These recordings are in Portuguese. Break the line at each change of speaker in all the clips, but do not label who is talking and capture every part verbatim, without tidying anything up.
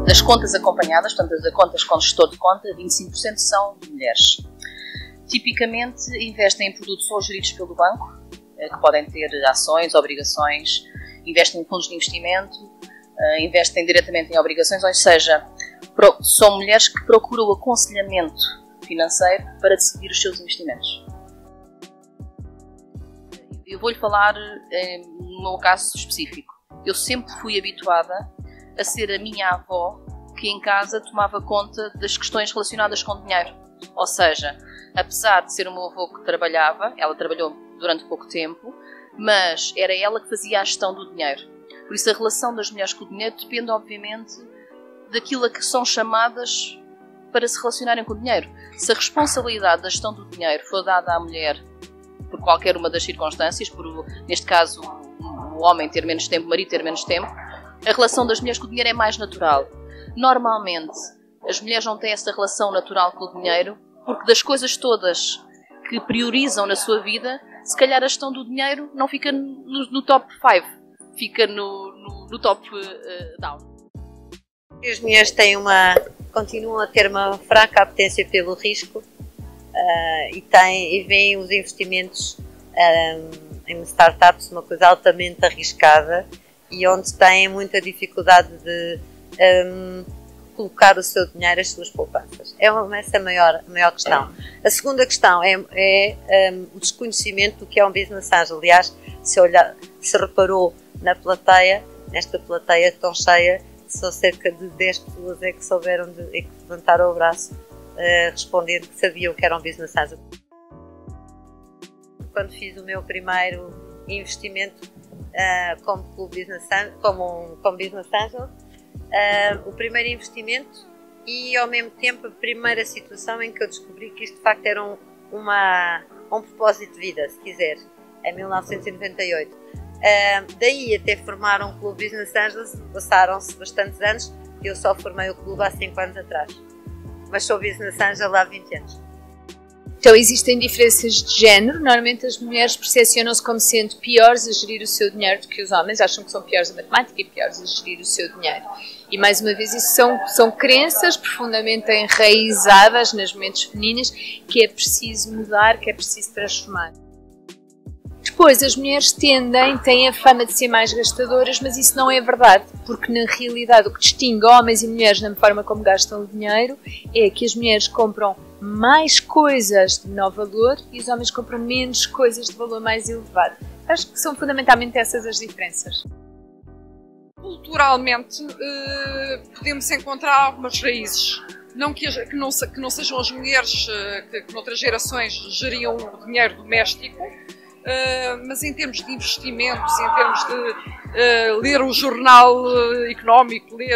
das contas acompanhadas, portanto, das contas com gestor de conta, vinte e cinco por cento são mulheres. Tipicamente investem em produtos ou geridos pelo banco, que podem ter ações, obrigações, investem em fundos de investimento, investem diretamente em obrigações, ou seja, são mulheres que procuram o aconselhamento financeiro para decidir os seus investimentos. Eu vou-lhe falar no meu caso específico. Eu sempre fui habituada a ser a minha avó que em casa tomava conta das questões relacionadas com dinheiro. Ou seja, apesar de ser o meu avô que trabalhava, ela trabalhou durante pouco tempo, mas era ela que fazia a gestão do dinheiro. Por isso a relação das mulheres com o dinheiro depende, obviamente, daquilo a que são chamadas para se relacionarem com o dinheiro. Se a responsabilidade da gestão do dinheiro for dada à mulher por qualquer uma das circunstâncias, por, neste caso, o homem ter menos tempo, o marido ter menos tempo, a relação das mulheres com o dinheiro é mais natural. Normalmente, as mulheres não têm essa relação natural com o dinheiro, porque das coisas todas que priorizam na sua vida, se calhar a gestão do dinheiro não fica no, no top cinco, fica no, no, no top uh, down.
As mulheres têm uma, continuam a ter uma fraca apetência pelo risco uh, e, têm, e veem os investimentos um, em startups uma coisa altamente arriscada e onde têm muita dificuldade de um, colocar o seu dinheiro, as suas poupanças. É uma, essa a maior, a maior questão. A segunda questão é, é um, o desconhecimento do que é um business angel. Aliás, se, olhar, se reparou na plateia, nesta plateia tão cheia, só cerca de dez pessoas é que souberam, de, é que levantaram o braço uh, respondendo que sabiam que era um business angel. Quando fiz o meu primeiro investimento uh, como, business angel, como, um, como business angel, uh, o primeiro investimento e ao mesmo tempo a primeira situação em que eu descobri que isto de facto era um, uma, um propósito de vida, se quiser, em mil novecentos e noventa e oito. Uh, daí até formar um clube Business Angels passaram-se bastantes anos. Eu só formei o clube há cinco anos atrás, mas sou Business Angel há vinte anos.
Então existem diferenças de género. Normalmente as mulheres percepcionam-se como sendo piores a gerir o seu dinheiro do que os homens, acham que são piores a matemática e piores a gerir o seu dinheiro. E mais uma vez isso são, são crenças profundamente enraizadas nas mentes femininas que é preciso mudar, que é preciso transformar. Depois, as mulheres tendem, têm a fama de ser mais gastadoras, mas isso não é verdade, porque na realidade o que distingue homens e mulheres na forma como gastam o dinheiro é que as mulheres compram mais coisas de menor valor e os homens compram menos coisas de valor mais elevado. Acho que são fundamentalmente essas as diferenças.
Culturalmente, eh, podemos encontrar algumas raízes. Não que, que, não, que não sejam as mulheres eh, que, que noutras gerações geriam o dinheiro doméstico, Uh, mas em termos de investimentos, em termos de uh, ler o jornal uh, económico, ler,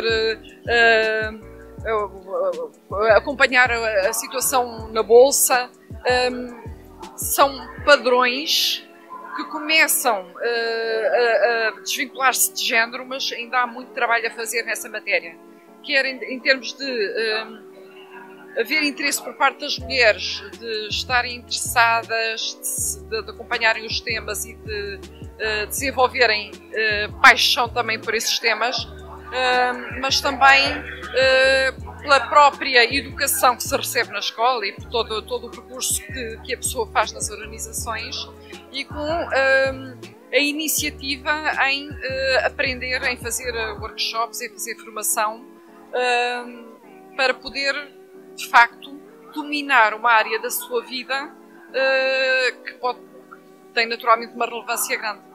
uh, uh, uh, acompanhar a, a situação na bolsa, um, são padrões que começam uh, a, a desvincular-se de género, mas ainda há muito trabalho a fazer nessa matéria. Quer em, em termos de uh, haver interesse por parte das mulheres de estarem interessadas, de, de acompanharem os temas e de uh, desenvolverem uh, paixão também por esses temas, uh, mas também uh, pela própria educação que se recebe na escola e por todo, todo o percurso que, que a pessoa faz nas organizações e com uh, a iniciativa em uh, aprender, em fazer workshops, em fazer formação uh, para poder de facto, dominar uma área da sua vida uh, que pode, tem naturalmente uma relevância grande.